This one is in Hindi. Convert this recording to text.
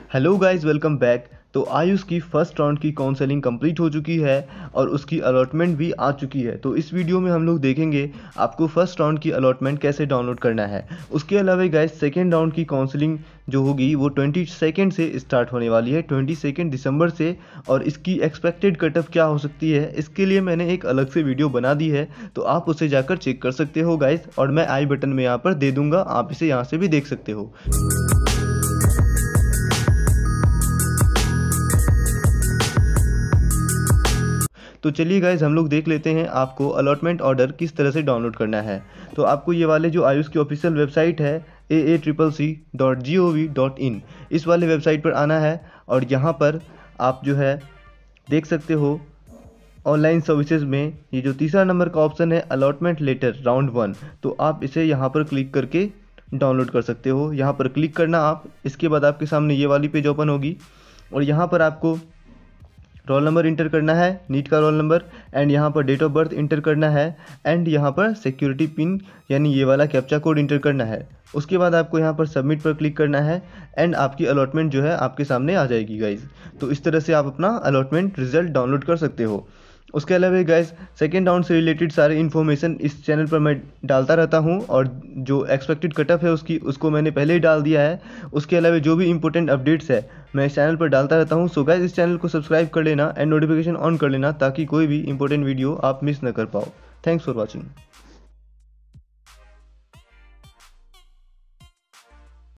Hello guys, welcome back. तो आयुष की फर्स्ट राउंड की काउंसलिंग कंप्लीट हो चुकी है और उसकी अलॉटमेंट भी आ चुकी है। तो इस वीडियो में हम लोग देखेंगे आपको फर्स्ट राउंड की अलॉटमेंट कैसे डाउनलोड करना है। उसके अलावा गाइस सेकेंड राउंड की काउंसलिंग जो होगी वो 22 से स्टार्ट होने वाली है, 22 दिसंबर से। और इसकी एक्सपेक्टेड कट ऑफ क्या हो सकती है, इसके लिए मैंने एक अलग से वीडियो बना दी है, तो आप उसे जाकर चेक कर सकते हो गाइस। और मैं आई बटन में यहाँ पर दे दूंगा, आप इसे यहाँ से भी देख सकते हो। तो चलिए गाइज हम लोग देख लेते हैं आपको अलॉटमेंट ऑर्डर किस तरह से डाउनलोड करना है। तो आपको ये वाले जो आयुष की ऑफिशियल वेबसाइट है AACC.gov.in, इस वाले वेबसाइट पर आना है और यहाँ पर आप जो है देख सकते हो ऑनलाइन सर्विसेज में ये जो तीसरा नंबर का ऑप्शन है अलॉटमेंट लेटर राउंड 1, तो आप इसे यहाँ पर क्लिक करके डाउनलोड कर सकते हो। यहाँ पर क्लिक करना आप, इसके बाद आपके सामने ये वाली पेज ओपन होगी और यहाँ पर आपको रोल नंबर इंटर करना है, नीट का रोल नंबर, एंड यहाँ पर डेट ऑफ बर्थ इंटर करना है, एंड यहाँ पर सिक्योरिटी पिन यानी ये वाला कैप्चा कोड इंटर करना है। उसके बाद आपको यहाँ पर सबमिट पर क्लिक करना है एंड आपकी अलॉटमेंट जो है आपके सामने आ जाएगी गाइज। तो इस तरह से आप अपना अलॉटमेंट रिजल्ट डाउनलोड कर सकते हो। उसके अलावा गाइज सेकेंड राउंड से रिलेटेड सारे इन्फॉर्मेशन इस चैनल पर मैं डालता रहता हूं और जो एक्सपेक्टेड कट ऑफ है उसको मैंने पहले ही डाल दिया है। उसके अलावा जो भी इंपॉर्टेंट अपडेट्स है मैं इस चैनल पर डालता रहता हूं। सो गाइज इस चैनल को सब्सक्राइब कर लेना एंड नोटिफिकेशन ऑन कर लेना ताकि कोई भी इंपॉर्टेंट वीडियो आप मिस न कर पाओ। Thanks for watching.